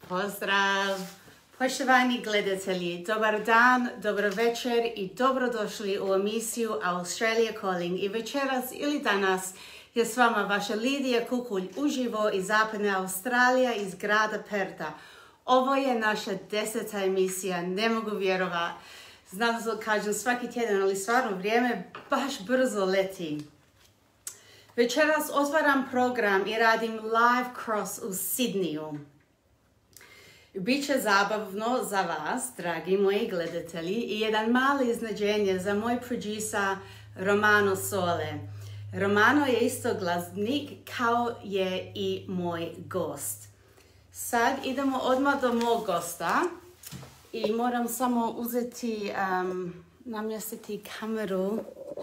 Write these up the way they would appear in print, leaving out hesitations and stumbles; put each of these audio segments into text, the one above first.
Pozdrav! Poštovani gledatelji, dobar dan, dobro večer i dobrodošli u emisiju Australia Calling. I večeras ili danas je s vama vaša Lidija Kukulj uživo iz Zapadne Australije iz grada Perta. Ovo je naša 10. emisija, ne mogu vjerovati. Znam da kažem svaki tjedan, ali stvarno vrijeme baš brzo leti. Večeras otvaram program i radim live cross u Sidneju. Biće zabavno za vas, dragi moji gledatelji, i jedan mali iznenađenje za moj producer Romano Sole. Romano je isto glazbenik kao je i moj gost. Sad idemo odmah do mog gosta i moram samo uzeti, namjestiti kameru.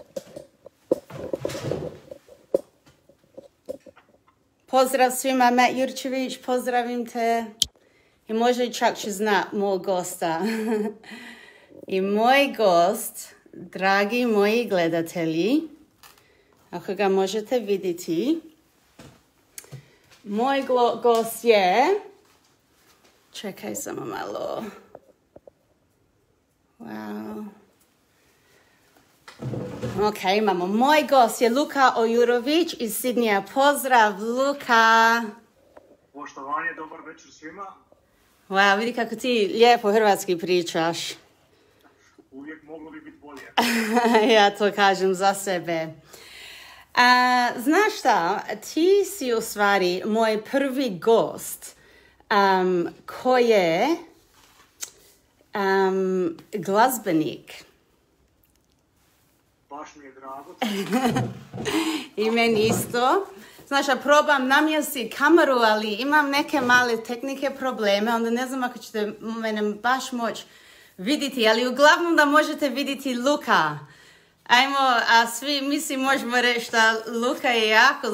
Pozdrav svima, Matt Jurčević, pozdravim te. I možda čak će zna mog gosta. I moj gost, dragi moji gledatelji, ako ga možete vidjeti, moj gost je, čekaj samo malo, wow. Ok, imamo, moj gost je Luka Ojurović iz Sidneja. Pozdrav, Luka. Poštovanje, dobar večer svima. Wow, vidi kako ti lijepo hrvatski pričaš. Uvijek moglo bi biti bolje. Ja to kažem za sebe. Znaš šta, ti si u stvari moj prvi gost koji je glazbenik. Baš mi je drago. I meni isto. Znaš, ja probam namjestiti kameru, ali imam neke male tehnike probleme, onda ne znam ako ćete mene baš moći vidjeti, ali uglavnom da možete vidjeti Luka. Ajmo, a svi mislim možemo reći da Luka je jako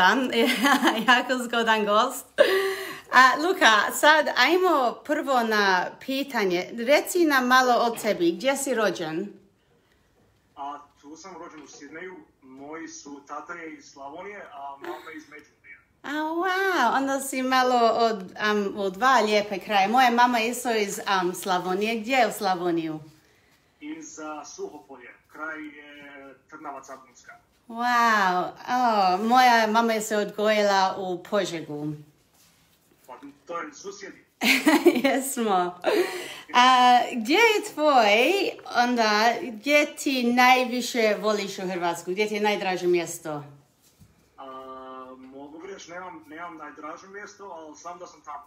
zgodan gost. Luka, sad ajmo prvo na pitanje. Reci nam malo o tebi, gdje si rođen? Tu sam rođen u Sidneju. Moji su, tata je iz Slavonije, a mama iz Međimurja. Wow, onda si malo od dva lijepe kraje. Moja mama je isto iz Slavonije. Gdje je u Slavoniju? Iz Suhopolje, kraj je Trnava-Cabunska. Wow, moja mama je se odgojila u Požegu. Pa to je susjedi. Jesmo. Gdje je tvoj, onda, gdje ti najviše voliš u Hrvatsku? Gdje ti je najdraže mjesto? Mogu reći, nemam najdraže mjesto, ali znam da sam tamo.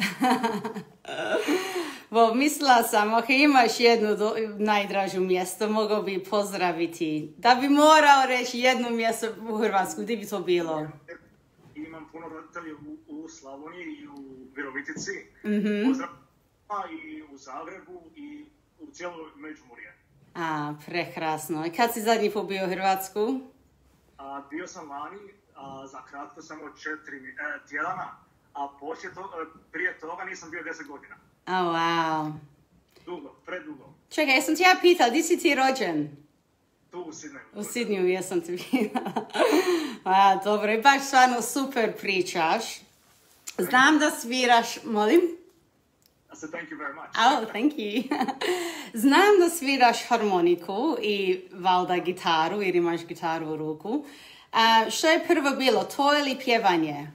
Mislila sam, ako imaš jedno najdražu mjesto, mogao bi pozdraviti. Da bi morao reći jedno mjesto u Hrvatsku, gdje bi to bilo? Imam puno roditelja u Slavoniji i u Virovitici. Pozdrav i u Zagrebu i u cijeloj Međimurje. Prekrasno. I kad si zadnji put bio u Hrvatsku? Bio sam vani za kratko, samo 4 tjedana, a prije toga nisam bio 10 godina. Wow. Dugo, predugo. Čekaj, jesam ti ja pitala, di si ti rođen? Tu u Sidneju. U Sidneju, jesam ti pitala. Dobro, i baš stvarno super pričaš. Znam da sviraš, molim? I said thank you very much. Thank you. Znam da sviraš harmoniku i valjda gitaru, jer imaš gitaru u ruku. Što je prvo bilo, to ili pjevanje?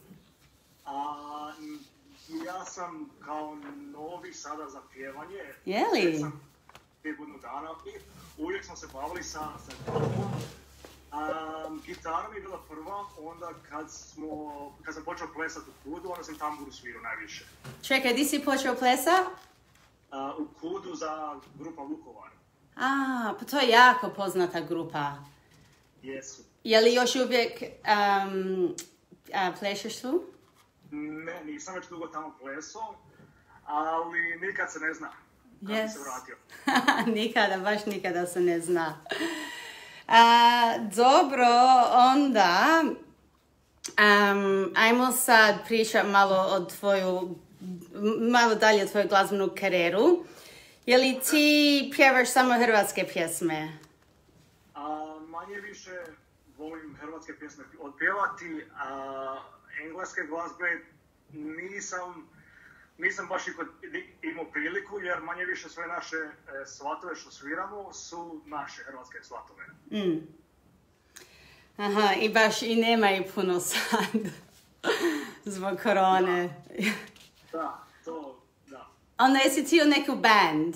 Ja sam kao novi sada za pjevanje. Je li? Sam 5 godina dana i uvijek smo se bavili sa gitarom. Gitara mi je bila prva, onda kad sam počeo plesati u Kudu, onda sam tamburu svirao najviše. Čekaj, di si počeo plesati? U Kudu za grupa Vukovar. Pa to je jako poznata grupa. Jesu. Je li još uvijek plešeš tu? Ne, nisam već dugo tamo plesao, ali nikad se ne zna kako se vratio. Nikada, baš nikada se ne zna. Dobro, onda ajmo sad pričati malo dalje o tvoju glazbenu karijeru. Je li ti pjevaš samo hrvatske pjesme? Manje više volim hrvatske pjesme odpjevati, engleske glazbe nisam baš imao priliku, jer manje više sve naše svatove što sviramo su naše hrvatske svatove. Aha, i baš i nemaju puno sad zbog korone. Da, da. Onda jesi ti u neku band?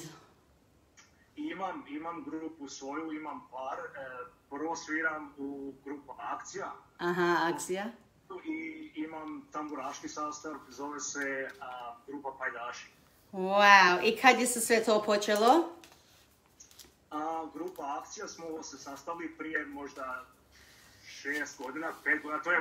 Imam grupu svoju, imam par. Prvo sviram u grupu Akcija. Aha, Akcija. I imam tamburaški sastav, zove se grupa Pajdaši. Wow, i kad je se sve to počelo? Grupa Akcija smo se sastavili prije možda 6 godina, 5 godina. To je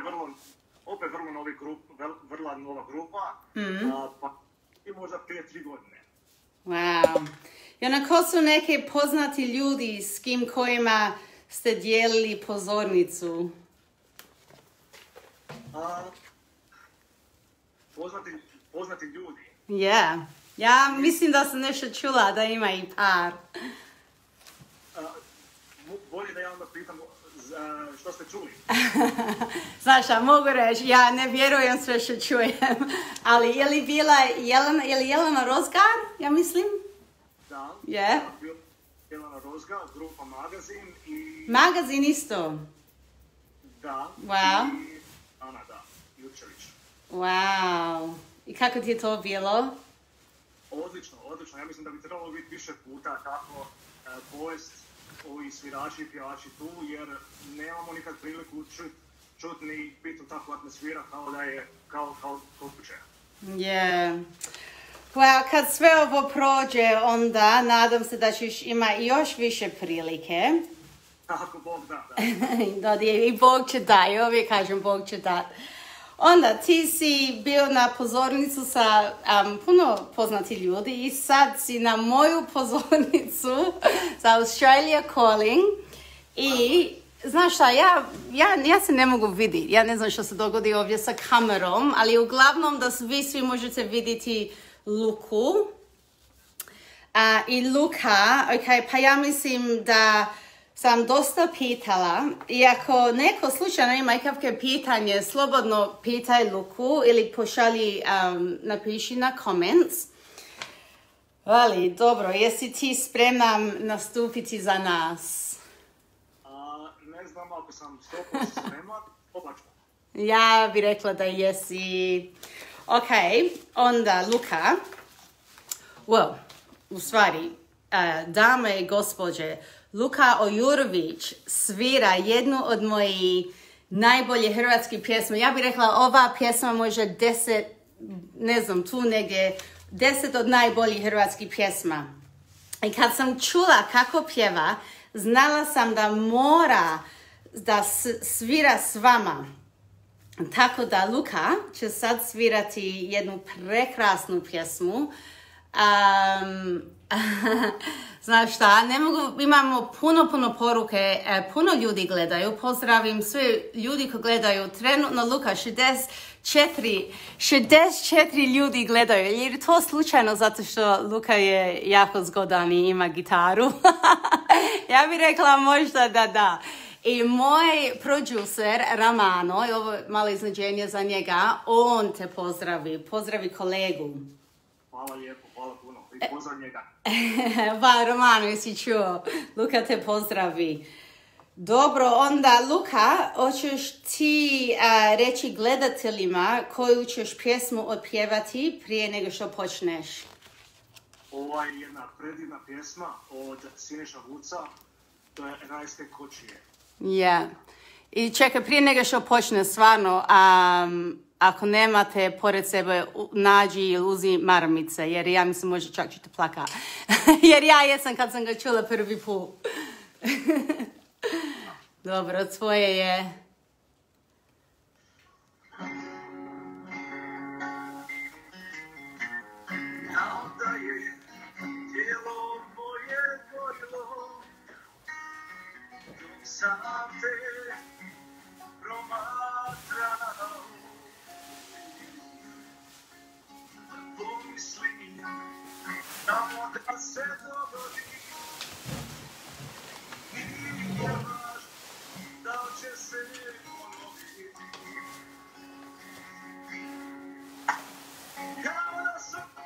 vrlo nova grupa, pa i možda prije 3 godine. Wow. I onda ko su neke poznati ljudi s kojima ste dijelili pozornicu? Poznati ljudi. Yeah. Ja mislim da sam nešto čula da ima i par. Bolje da ja onda pitam što ste čuli. Znaš, ja mogu reći, ja ne vjerujem sve što čujem, ali je li bila Jelena Rozgar, ja mislim? Da, yeah. Jelena Rozgar, grupa Magazin i... Magazin isto? Da. Wow. I Ana, da, Jurčević. Wow. I kako ti je to bilo? Odlično. Ja mislim da bi trebalo biti više puta tako povest ovi svirači i pjevači tu, jer nemamo nikad priliku čuti ni biti u takvu atmosfera kao da je kao kuće. Yeah. Well, kad sve ovo prođe, onda nadam se da ćeš ima još više prilike. Ako Bog da. Da, i Bog će da, i uvijek kažem Bog će da. Onda ti si bio na pozornicu sa puno poznati ljudi i sad si na moju pozornicu za Australia Calling i znaš šta, ja se ne mogu vidjeti, ja ne znam što se dogodi ovdje sa kamerom, ali uglavnom da vi svi možete vidjeti Luku i Luka, ok, pa ja mislim da sam dosta pitala i ako neko slučajno ima ikakve pitanje, slobodno pitaj Luku ili pošalji, napiši na comments. Ali, dobro, jesi ti spremna nastupiti za nas? Ne znam ako sam 100% spreman, obačno. Ja bih rekla da jesi. Ok, onda Luka. Well, u stvari, dame i gospođe, Luka Ojurović svira jednu od mojih najboljih hrvatskih pjesma. Ja bih rekla ova pjesma može 10, ne znam, tu negdje 10 od najboljih hrvatskih pjesma. I kad sam čula kako pjeva, znala sam da mora da svira s vama. Tako da Luka će sad svirati jednu prekrasnu pjesmu. Znaš šta, ne mogu, imamo puno poruke, puno ljudi gledaju, pozdravim sve ljudi koji gledaju, trenutno Luka, 64 ljudi gledaju, jer je to slučajno zato što Luka je jako zgodan i ima gitaru. Ja bih rekla možda da. I moj producer Ramano, i ovo je malo iznenađenje za njega, on te pozdravi kolegu. Hvala lijepo, hvala puno. I pozdrav njega. Va, Romano, jesi čuo? Luka te pozdravi. Dobro, onda Luka, hoćeš ti reći gledateljima koju ćeš pjesmu otpjevati prije nego što počneš? Ova je jedna predivna pjesma od Siniša Vuca, to je Rajske kočije. Ja. I čekaj, prije nego što počne, stvarno, ako nemate pored sebe, nađi ili uzi maramice, jer ja mislim može čak ćete plaka. Jer ja jesam kad sam ga čula prvi put. Dobro, tvoje je... Sam te promatrao, pomislim da se dogodi, nije važno da li će se ponoviti. Kada sam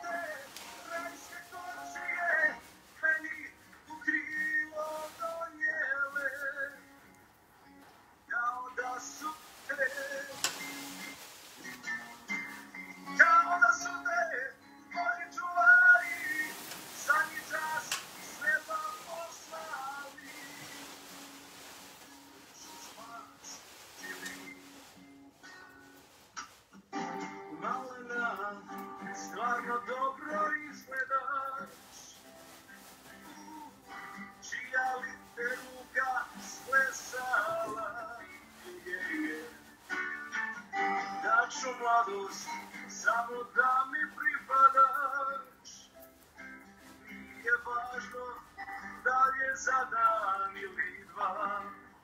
važno da je za dan ili dva.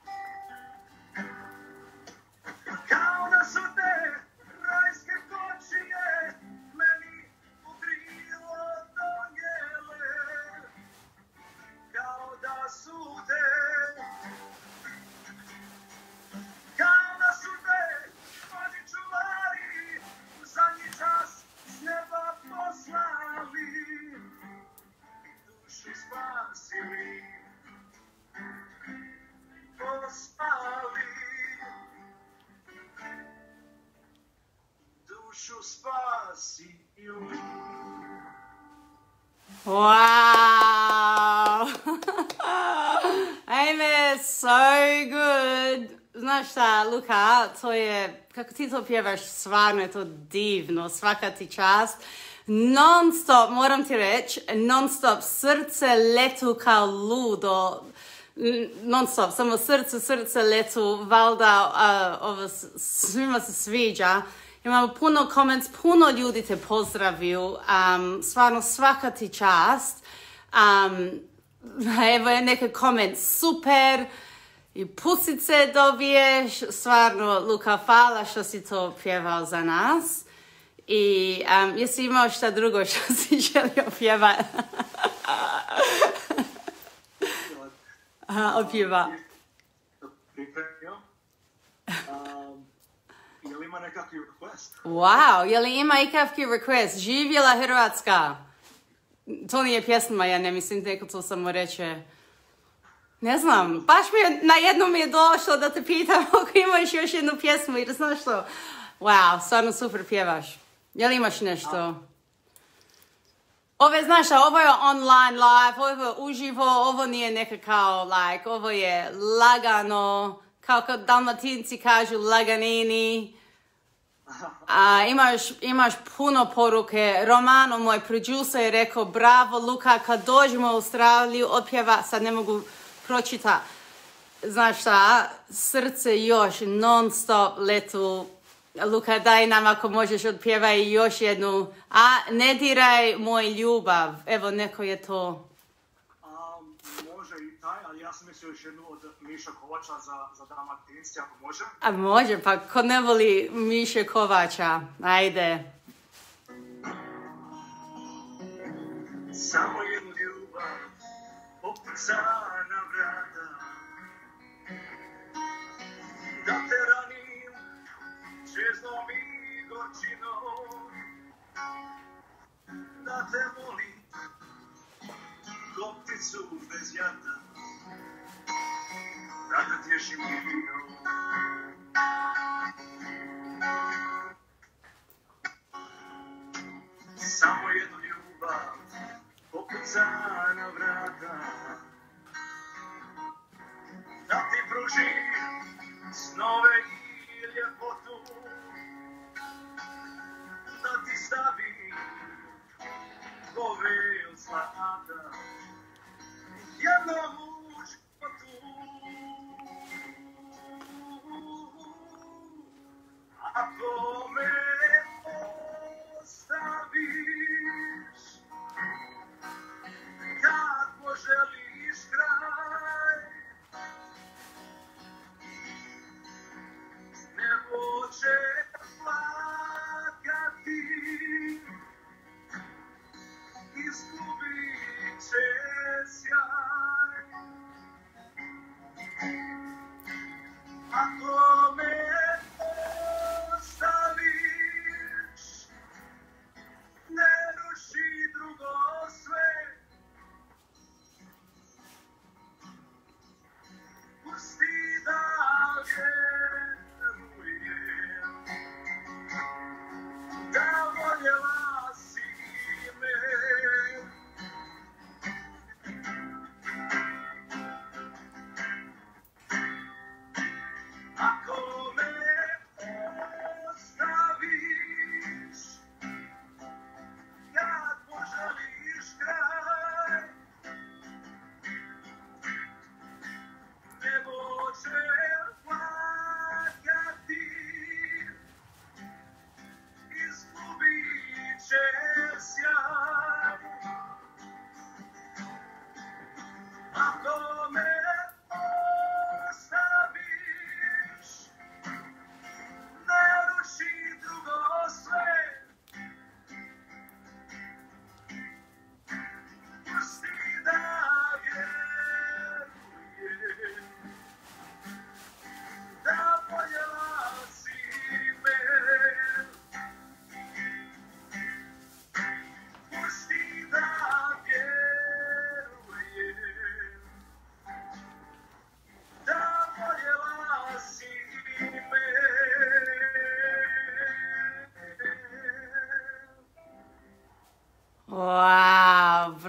Kao da su te rajske kočije meni u krilo donijele, kao da su te oni čuvari zadnji čas s neba poslali, dušu spasili, poslali, dušu spasili. Wow! Amen, so good! Znaš šta, Luka, to je, kako ti to pjevaš, stvarno je to divno, svaka ti čast. Non stop, moram ti reći, non stop, srce letu kao ludo. Non stop, samo srce letu, valjda ovo svima se sviđa. Imamo puno comments, puno ljudi te pozdraviju, stvarno svaka ti čast. Evo je neki koment, super, i pusice dobiješ, stvarno Luka, hvala što si to pjevao za nas. I jesi imao šta drugo što si želio pjevati? Opjeva. Pripremio. Je li ima nekakvi request? Wow, je li ima ikakvi request? Živjela Hrvatska. To nije pjesma, ja ne mislim, neko to samo reče. Ne znam, baš na jednom mi je došlo da te pitam ako imaš još jednu pjesmu jer znaš što. Wow, stvarno super pjevaš. Je li imaš nešto? Znaš šta, ovo je online live, ovo je uživo, ovo nije neka kao like, ovo je lagano, kao kad Dalmatinci kažu laganini. Imaš puno poruke. Romano, moj producer, je rekao bravo Luka, kad dođemo u Australiju opjeva, sad ne mogu pročitati. Znaš šta, srce još non stop letu. Luka, daj nam ako možeš otpjevaj još jednu. Ne diraj moj ljubav. Evo, neko je to. Može i taj, ali ja sam mislio još jednu od Miša Kovača za Dalmatinci, ako može. Može, pa ko ne voli Miše Kovača? Ajde. Samo jednu ljubav popuca na vrata, da te ranim čeznom i gorčinom, da te molim kopticu bez jata, da te tješim vinom. Samo jednu ljubav popuca na vrata, da ti pruži snove i ljepotu, da ti stavi povel zlata, jednom u životu. Ako me ostaviš, kad poželiš kraj, nebo će plakati, izgubit će sjaj. Ako me ostaviš,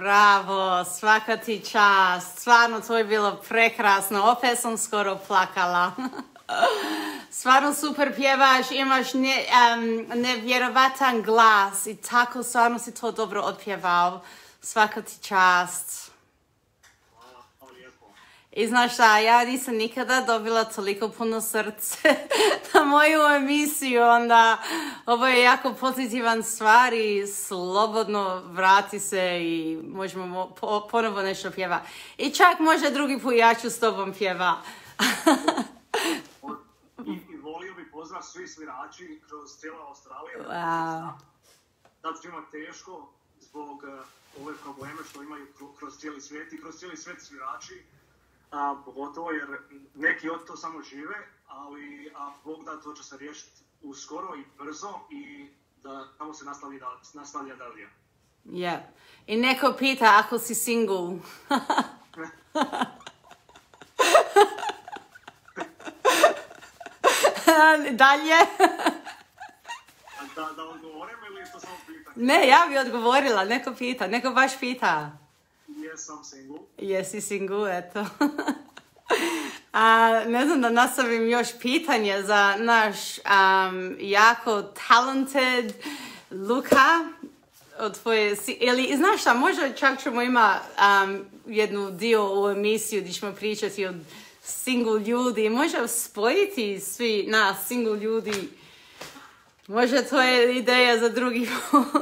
bravo, svaka ti čast. Stvarno, to je bilo prekrasno. Opet sam skoro plakala. Stvarno super pjevaš, imaš nevjerovatan glas i tako stvarno si to dobro otpjevao. Svaka ti čast. I znaš šta, ja nisam nikada dobila toliko puno srce na moju emisiju, onda ovo je jako pozitivan stvar i slobodno vrati se i možemo ponovo nešto pjeva. I čak možda drugi put ja ću s tobom pjeva. I volio bi pozdrav svi svirači kroz cijela Australija. Wow. Sad ću imati teško zbog ove probleme što imaju kroz cijeli svijet i kroz cijeli svijet svirači. Pogotovo jer neki od to samo žive, ali Bog da to će se riješiti uskoro i brzo i da tamo se nastavlja dalje. Yeah. I neko pita ako si single. Dalje? Da odgovorim ili to samo pitanje? Ne, ja bi odgovorila. Neko pita, neko baš pita. Jesam single. Jesi single, eto. Ne znam da nastavim još pitanje za naš jako talented Luka. Ili, znaš šta, možda čak ćemo ima jednu dio u emisiju gdje ćemo pričati o single ljudi. Možda spojiti svi nas, single ljudi. Možda to je ideja za drugi put.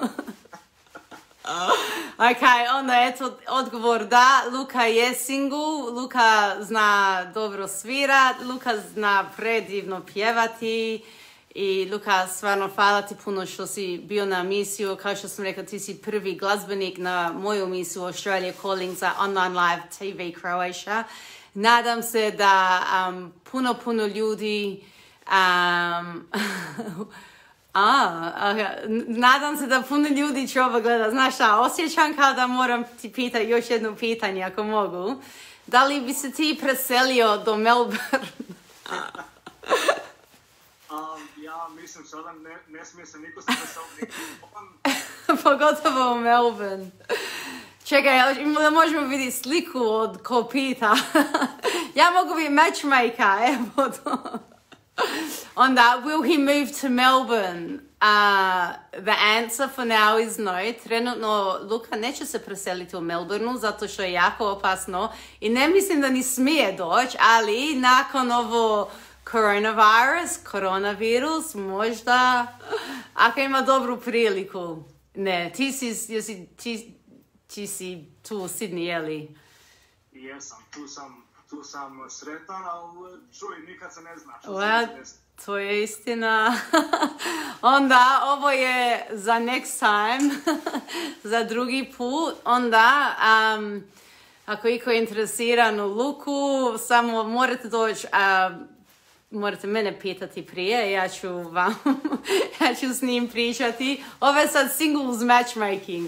Ok, onda eto odgovor da, Luka je single, Luka zna dobro svirat, Luka zna predivno pjevati i Luka, stvarno hvala ti puno što si bio na emisiju. Kao što sam rekla, ti si prvi glazbenik na moju emisiju Australia Calling za Online Live TV Croatia. Nadam se da puno ljudi nadam se da puno ljudi će ovo gledati. Znaš šta, osjećam kao da moram ti pitati još jedno pitanje ako mogu. Da li bi se ti preselio do Melbourne? Ja mislim sada ne smije se niko se preseliti. Pogotovo u Melbourne. Čekaj, možemo vidjeti sliku od ko pita. Ja mogu biti matchmaker, evo to. Onda, will he move to Melbourne? The answer for now is no. Trenutno Luka neće se preseliti u Melbourneu zato što je jako opasno i ne mislim da ni smije doći, ali nakon ovo koronavirus, možda ako ima dobru priliku. Ne, ti si tu u Sydney, jeli? Jesam, tu sam sretan, ali čuj, nikad se ne zna. To je istina. Onda, ovo je za next time, za drugi put. Onda, ako iko je interesiran u Luku, samo morate doći, morate mene pitati prije, ja ću s njim pričati. Ovo je sad singles matchmaking.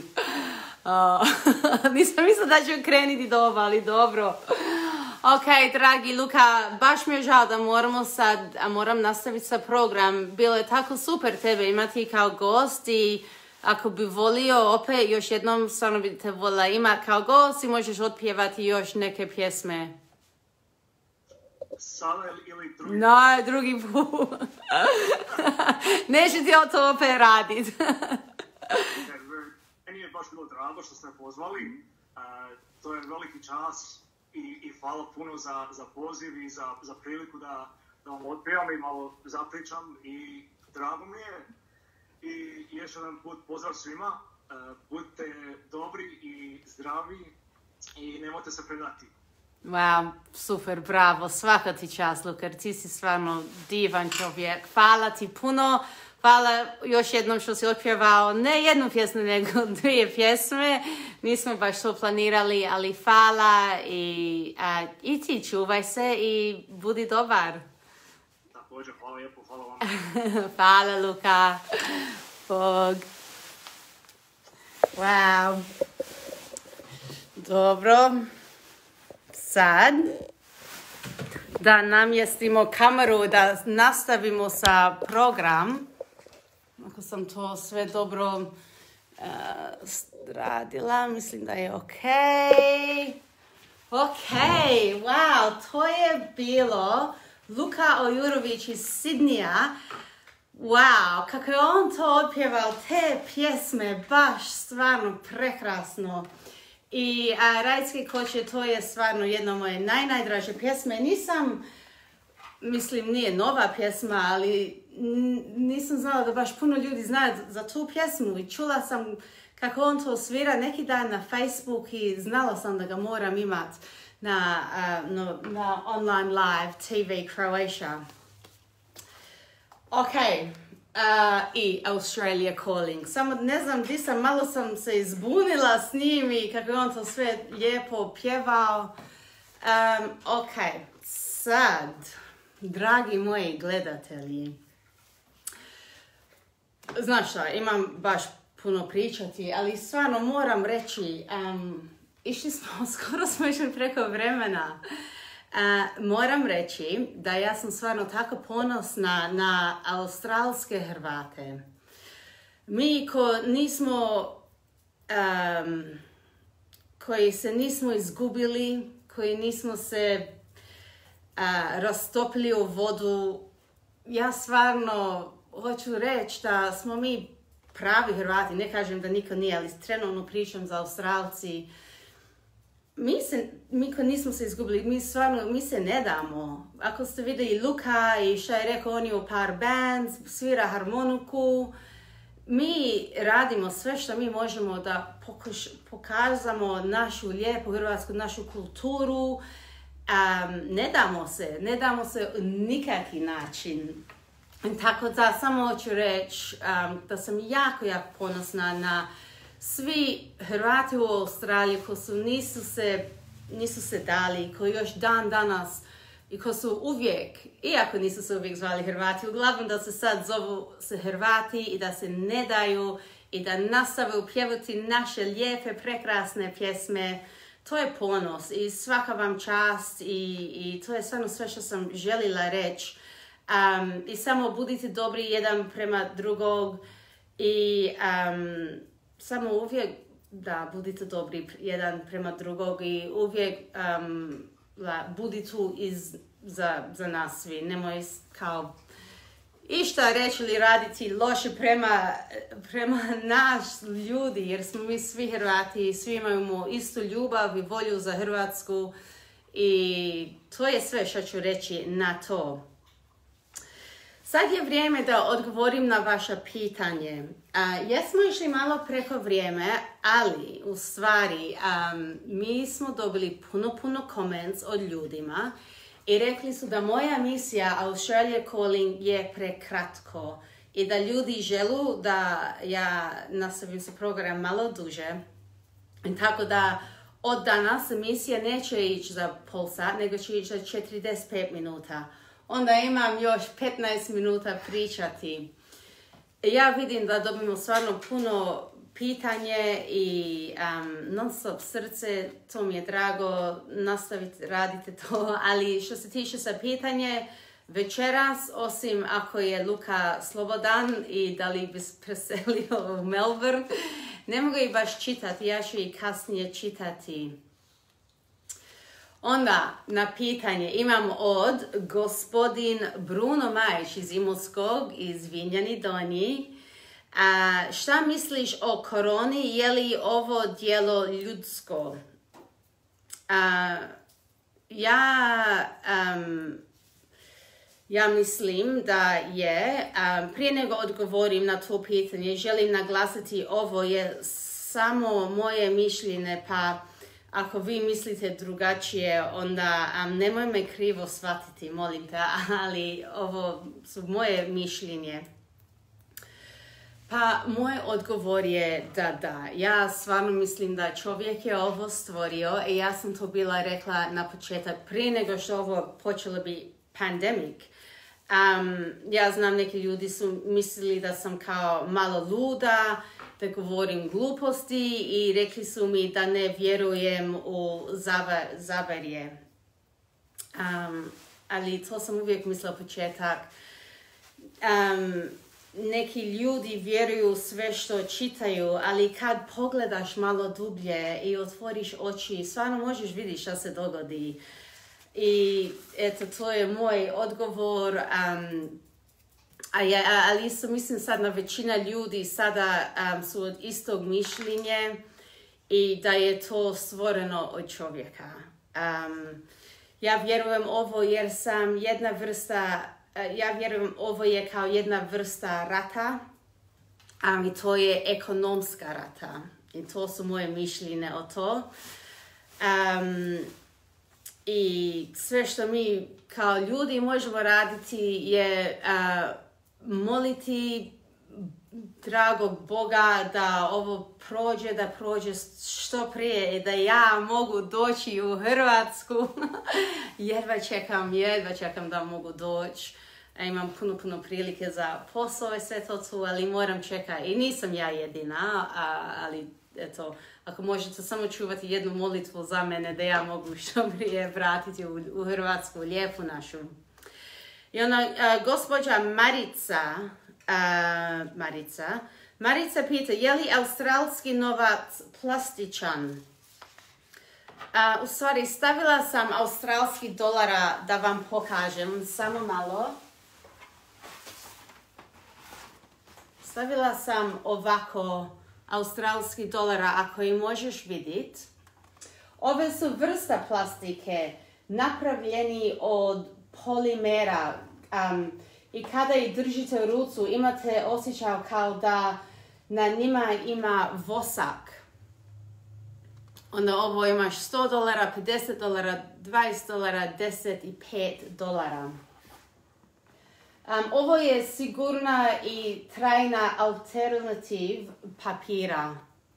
Nisam mislila da ću krenuti dobro, ali dobro. Ok, dragi Luka, baš mi je žao da moram nastaviti sa program. Bilo je tako super tebe imati kao gost i ako bi volio opet još jednom, stvarno bi te volila imati kao gost i možeš otpjevati još neke pjesme. Sada ili drugi put? No, drugi put. Neću ti to opet raditi. Meni je baš bilo drago što ste me pozvali. To je veliki čas i hvala puno za poziv i za priliku da vam otpevam i malo zapričam i drago mi je. I još jedan put pozdrav svima. Budite dobri i zdravi i nemojte se predati. Wow, super, bravo, svaka ti čast, Luka, ti si stvarno divan čovjek. Hvala ti puno, hvala još jednom što si otpjevao, ne jednu pjesmu, nego 2 pjesme. Nismo baš to planirali, ali hvala i ti čuvaj se i budi dobar. Također, hvala lijepo, hvala vam. Hvala, Luka. Bog. Wow. Dobro. Sad da namjestimo kameru, da nastavimo sa program. Ako sam to sve dobro odradila. Mislim da je ok. Ok, wow, to je bilo Luka Ojurović iz Sidnija. Wow, kako je on to otpjevao, te pjesme, baš stvarno prekrasno. I Rajske koče, to je stvarno jedna moje najdraže pjesme. Mislim, nije nova pjesma, ali nisam znala da baš puno ljudi zna za tu pjesmu. I čula sam kako on to svira neki dan na Facebook i znala sam da ga moram imat na online live TV Croatia. Ok, i Australia Calling. Samo ne znam di sam, malo sam se izbunila s njim i kako je on to sve lijepo pjevao. Ok, sad, dragi moji gledatelji, znaš šta, imam baš puno pričati, ali stvarno moram reći, skoro smo išli preko vremena. Moram reći da ja sam stvarno tako ponosna na australske Hrvate. Mi koji se nismo izgubili, koji nismo se rastopili u vodu, ja stvarno hoću reći da smo mi pravi Hrvati, ne kažem da niko nije, ali trenutno pričam za Australci. Mi ko nismo se izgubili, mi se ne damo. Ako ste vidjeli Luka i šta je rekao, on je u par bands, svira harmoniku. Mi radimo sve što mi možemo da pokazamo našu lijepu hrvatsku, našu kulturu. Ne damo se u nikakvi način. Tako da samo hoću reći da sam jako ponosna na svi Hrvati u Australiji koji nisu se dali, koji još dan danas i koji su uvijek, iako nisu se uvijek zvali Hrvati, uglavnom da se sad zovu se Hrvati i da se ne daju i da nastave pjevati naše lijepe, prekrasne pjesme. To je ponos i svaka vam čast i to je stvarno sve što sam željela reći. I samo budite dobri jedan prema drugog i samo uvijek da budite dobri jedan prema drugog i uvijek budi tu za nas svi. Nemoj kao išta reći ili raditi loše prema nas ljudi, jer smo mi svi Hrvati i svi imamo istu ljubav i volju za Hrvatsku i to je sve što ću reći na to. Sad je vrijeme da odgovorim na vaše pitanje. Jesmo išli malo preko vrijeme, ali u stvari mi smo dobili puno comments od ljudima i rekli su da moja emisija Australia Calling je prekratko i da ljudi želu da ja nastavim se program malo duže. Tako da od danas emisija neće ići za pol sat, nego će ići za 45 minuta. Onda imam još 15 minuta pričati. Ja vidim da dobimo stvarno puno pitanje i non stop srce, to mi je drago, nastavite, radite to, ali što se tiče sa pitanje, večeras, osim ako je Luka slobodan i da li bi preselio u Melbourne, ne mogu i baš čitati, ja ću i kasnije čitati. Onda, na pitanje imam od gospodin Bruno Majić iz Imotskog, iz Vinjani Donji. Šta misliš o koroni, je li ovo djelo ljudsko? Ja mislim da je, prije nego odgovorim na to pitanje, želim naglasiti ovo je samo moje mišljenje, pa ako vi mislite drugačije, onda nemoj me krivo shvatiti, molim te, ali ovo su moje mišljenje. Pa moj odgovor je da. Ja stvarno mislim da čovjek je ovo stvorio i ja sam to bila rekla na početak prije nego što ovo počelo biti pandemik. Ja znam neki ljudi su mislili da sam kao malo luda, da govorim gluposti i rekli su mi da ne vjerujem u zavarje. Ali to sam uvijek mislila početak. neki ljudi vjeruju sve što čitaju, ali kad pogledaš malo dublje i otvoriš oči, stvarno možeš vidjeti što se dogodi. I eto, to je moj odgovor. Ali isto mislim sad na većina ljudi sada su od istog mišljenja i da je to stvoreno od čovjeka. Ja vjerujem ovo jer sam jedna vrsta, ja vjerujem ovo je kao jedna vrsta rata, i to je ekonomska rata. I to su moje mišljenje o to. I sve što mi kao ljudi možemo raditi je moliti dragog Boga da ovo prođe, da prođe što prije i da ja mogu doći u Hrvatsku. jedva čekam da mogu doći. Imam puno prilike za posao i sve to tu, ali moram čekati. I nisam ja jedina, ali eto, ako možete samo čuvati jednu molitvu za mene da ja mogu što prije vratiti u Hrvatsku, lijepu našu. I ona, gospođa Marica pita, je li australski novac plastičan? U stvari, stavila sam australski dolara da vam pokažem, samo malo. Stavila sam ovako australski dolara, ako i možeš vidjeti. Ove su vrsta plastike napravljeni od polimera i kada ih držite u rucu imate osjećaj kao da na njima ima vosak. Onda ovo imaš $100, $50, $20, 10 i $5. Ovo je sigurna i trajna alternativ papira.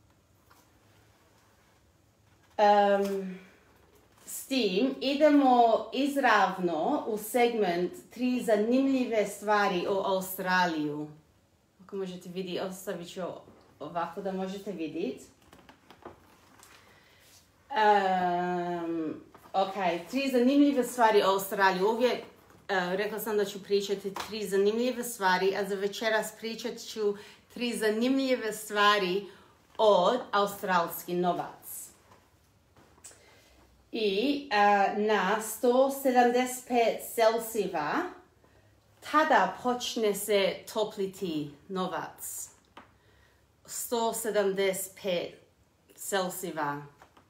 S tim idemo izravno u segment 3 zanimljive stvari o Australiju. Ako možete vidjeti, ostavit ću ovako da možete vidjeti. Ok, 3 zanimljive stvari o Australiji. Uvijek rekla sam da ću pričati 3 zanimljive stvari, a za večeras pričat ću 3 zanimljive stvari od australski novac. I na 175 Celsiva tada počne se topliti novac. 175 Celsiva.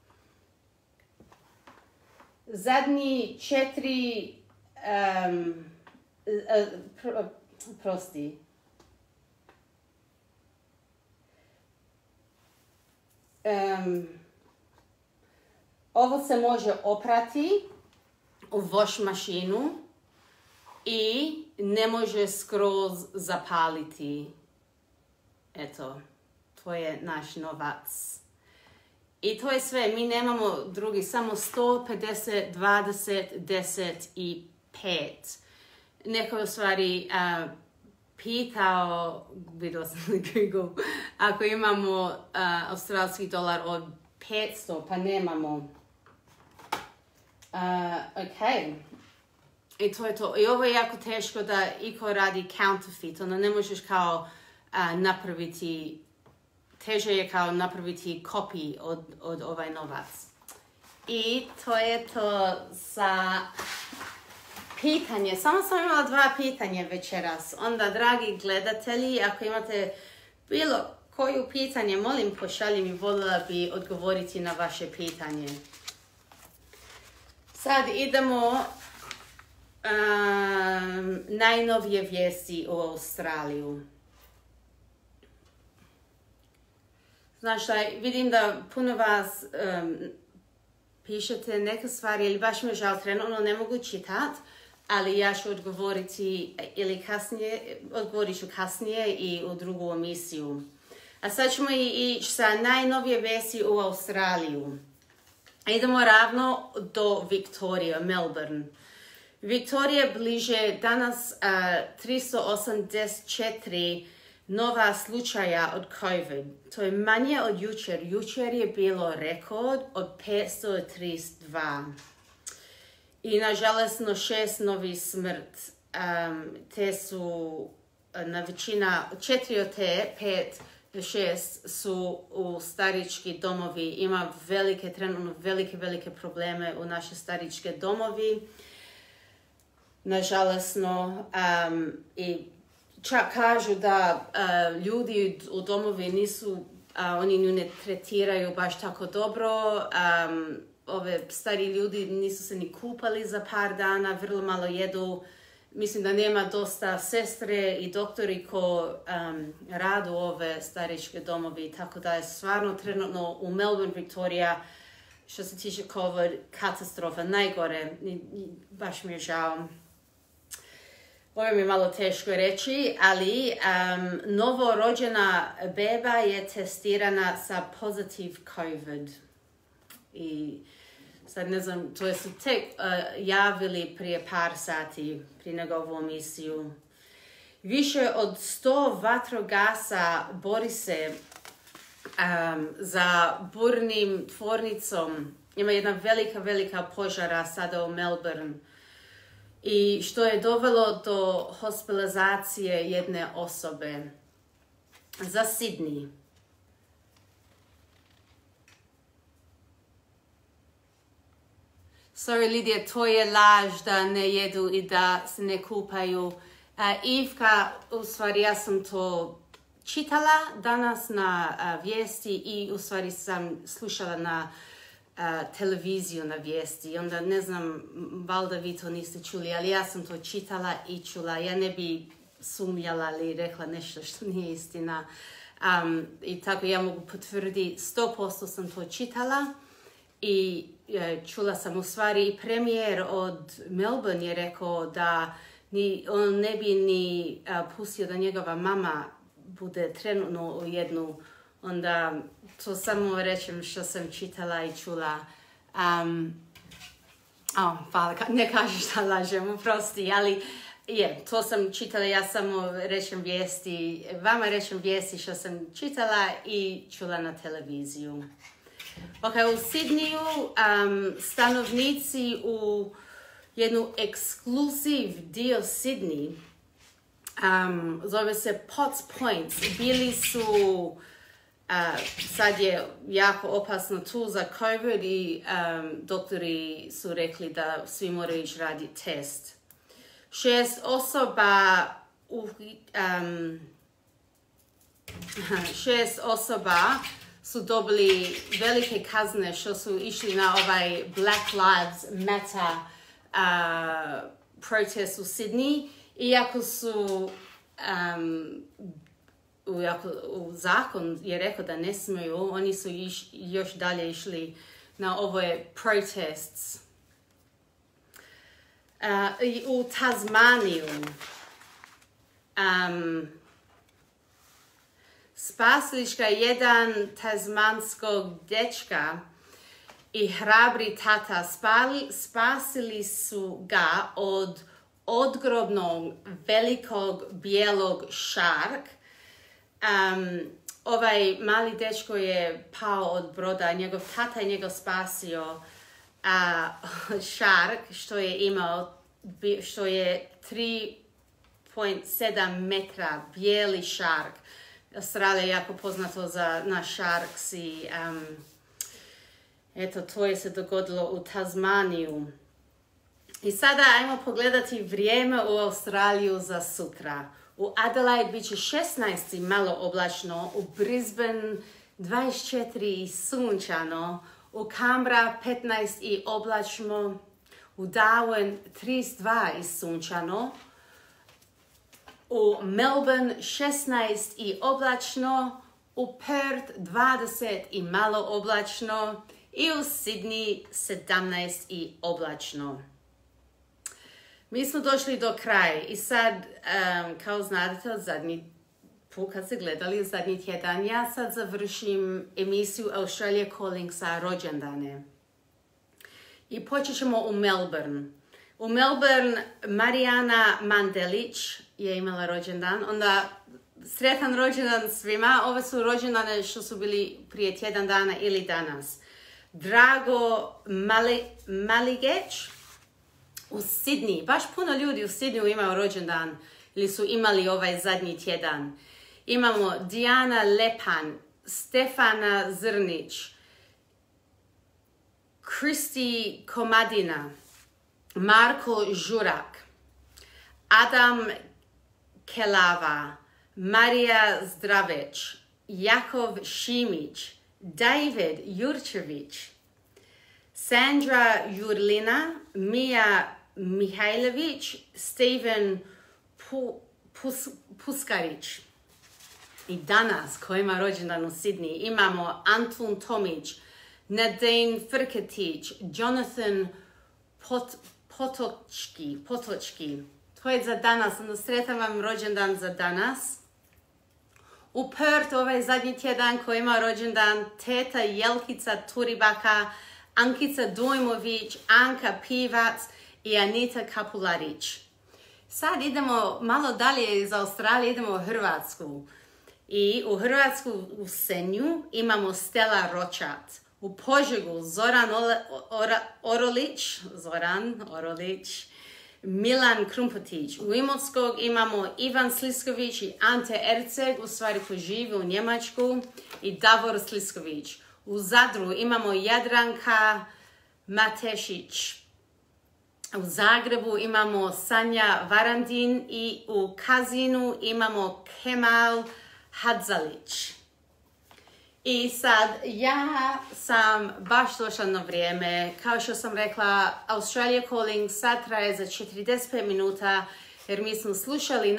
Zadnji 4 ovo se može oprati u wash mašinu i ne može skroz zapaliti. Eto, to je naš novac. I to je sve, mi nemamo drugi, samo 150, 20, 10 i 5. Neko je u stvari pitao, vidio sam na Google, ako imamo australski dolar od 500, pa nemamo. Ok. I to je to. I ovo je jako teško da iko radi counterfeit. Ono ne možeš kao napraviti, teže je kao napraviti kopiju od ovaj novac. I to je to sa pitanje. Samo sam imala 2 pitanja večeras. Onda, dragi gledatelji, ako imate bilo koju pitanje, molim pošalji mi, voljela bi odgovoriti na vaše pitanje. Sad idemo najnovije vijesti o Australiju. Znaš šta, vidim da puno vas pišete neke stvari, ili baš me žao, trenutno ne mogu čitati, ali ja ću odgovoriti ili kasnije, odgovorit ću kasnije i u drugu emisiju. A sad ćemo ići sa najnovije vijesti u Australiju. Idemo ravno do Victoria, Melbourne. Victoria bliže danas 384 nova slučaja od COVID. To je manje od jučer. Jučer je bilo rekord od 532. I nažalost 6 novi smrt. Te su na većina 4 od te 5 do 6 su u starički domovi. Ima trenutno velike probleme u naše staričke domovi. Nažalosno, i čak kažu da ljudi u domovi nisu, oni nju ne tretiraju baš tako dobro. Ove stari ljudi nisu se ni kupali za par dana, vrlo malo jedu. Mislim da nema dosta sestre i doktori ko radu ove staričke domovi, tako da je stvarno trenutno u Melbourne, Victoria, što se tiče COVID, katastrofa, najgore. Baš mi je žao. Ovo mi je malo teško reći, ali novorođena beba je testirana sa pozitiv COVID. I sad ne znam, to su tek javili prije par sati, prije nego ovu emisiju. Više od 100 vatrogasaca bori se za burnim tvornicom. Ima jedna velika požara sada u Melbourne. I što je dovelo do hospitalizacije jedne osobe za Sydney. Sorry Lidija, to je laž da ne jedu i da se ne kupaju. Ivka, u stvari ja sam to čitala danas na vijesti i u stvari sam slušala na televiziju na vijesti. Onda ne znam, valjda vi to niste čuli, ali ja sam to čitala i čula. Ja ne bi sumnjala ili rekla nešto što nije istina. I tako ja mogu potvrditi, 100% sam to čitala i čula sam u stvari i premijer od Melbourne je rekao da on ne bi ni pustio da njegova mama bude trenutno u jednu. Onda to samo rečem što sam čitala i čula. Hvala, ne kažeš da lažem, oprosti, ali to sam čitala, ja samo rečem vijesti, vama rečem vijesti što sam čitala i čula na televiziju. U Sydneyu stanovnici u jednu ekskluziv dio Sydney, zove se Potts Point, bili su, sad je jako opasno tu za COVID i doktori su rekli da svi moraju ići raditi test. 6 osoba su dobili velike kazne što su išli na ovaj Black Lives Matter protest u Sydney, iako su u zakon je rekao da ne smiju, oni su još dalje išli na ove protests. U Tasmaniju spasiliška jedan tasmanskog dečka i hrabri tata spasili su ga od odgrobnog velikog bijelog šark. Ovaj mali dečko je pao od broda, njegov tata je njega spasio. Šark što je 3,7 metra, bijeli šark. Australija je jako poznato za naš sharks i to je se dogodilo u Tasmaniju. I sada ajmo pogledati vrijeme u Australiju za sutra. U Adelaide bit će 16 malo oblačno, u Brisbane 24 i sunčano, u Canberra 15 i oblačno, u Darwin 32 i sunčano, u Melbourne 16 i oblačno, u Perth 20 i malo oblačno i u Sydney 17 i oblačno. Mi smo došli do kraja i sad, kao znate, zadnji put kad ste gledali zadnji tjedan, ja sad završim emisiju Australia Calling sa rođendane. I počet ćemo u Melbourne. U Melbourne Marijana Mandelić je imala rođendan. Onda sretan rođendan svima. Ove su rođendane što su bili prije tjedan dana ili danas. Drago Maligeć u Sydney. Baš puno ljudi u Sydneyu imaju rođendan. ili su imali ovaj zadnji tjedan. Imamo Dijana Lepan, Stefana Zrnić, Kristi Komadina, Marko Žurak, Adam Kelava, Marija Zdraveć, Jakov Šimić, David Jurčević, Sandra Jurlina, Mija Mihajlović, Steven Puskarić. I danas, ko ima rođendan u Sidniji, imamo Antun Tomić, Nadine Frketić, Jonathan Potočki. To je za danas, onda sretan vam rođendan za danas. U Perth ovaj zadnji tjedan ko ima rođendan teta Jelkica Turibaka, Ankica Dojmović, Anka Pivac i Anita Kapularić. Sad idemo malo dalje iz Australije, idemo u Hrvatsku. I u Hrvatsku u Senju imamo Stella Ročat. U Požegu Zoran Orolić, Milan Krumpotić. U Imotskog imamo Ivan Slisković i Ante Erceg, u stvari koji živi u Njemačku, i Davor Slisković. U Zadru imamo Jadranka Matešić. U Zagrebu imamo Sanja Varandin i u Kazinu imamo Kemal Hadzalić. I sad, ja sam baš došla na vrijeme. Kao što sam rekla, Australia Calling sad traje za 45 minuta, jer mi smo slušali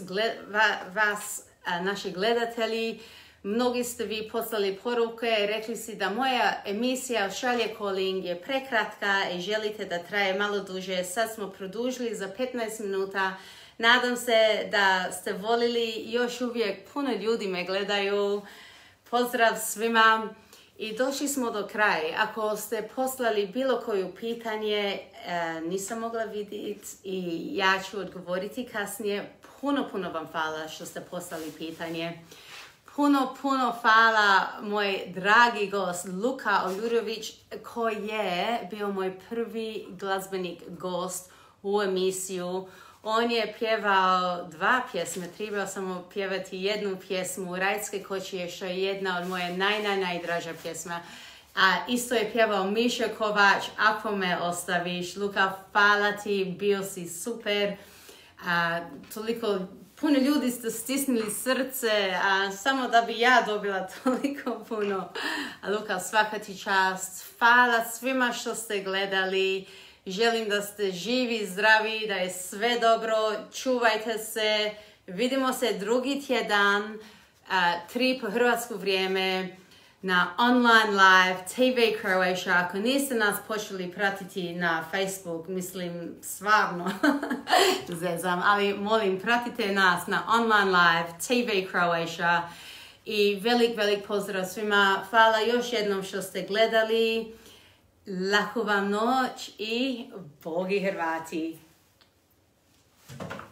naši gledatelji. Mnogi ste vi poslali poruke, rekli si da moja emisija Australia Calling je prekratka i želite da traje malo duže. Sad smo produžili za 15 minuta. Nadam se da ste volili, još uvijek puno ljudi me gledaju. Pozdrav svima i došli smo do kraja. Ako ste poslali bilo koju pitanje, nisam mogla vidjeti i ja ću odgovoriti kasnije. Puno vam hvala što ste poslali pitanje. Puno hvala moj dragi gost Luka Oljurović, koji je bio moj prvi glazbenik gost u emisiju. On je pjevao 2 pjesme, trebao sam pjevati 1 pjesmu, Rajske kočije, što je jedna od moje najdraža pjesma. A isto je pjevao Miša Kovač, Ako me ostaviš. Luka, hvala ti, bio si super. Toliko puno ljudi ste stisnili srce, samo da bi ja dobila toliko puno. Luka, svaka ti čast. Hvala svima što ste gledali. Želim da ste živi, zdravi, da je sve dobro. Čuvajte se. Vidimo se drugi tjedan, 3 po hrvatsko vrijeme, na online live TV Croatia. Ako niste nas počeli pratiti na Facebook, mislim stvarno zezam, ali molim, pratite nas na online live TV Croatia. I velik pozdrav svima. Hvala još jednom što ste gledali. Laku vam noć i Bogi Hrvati.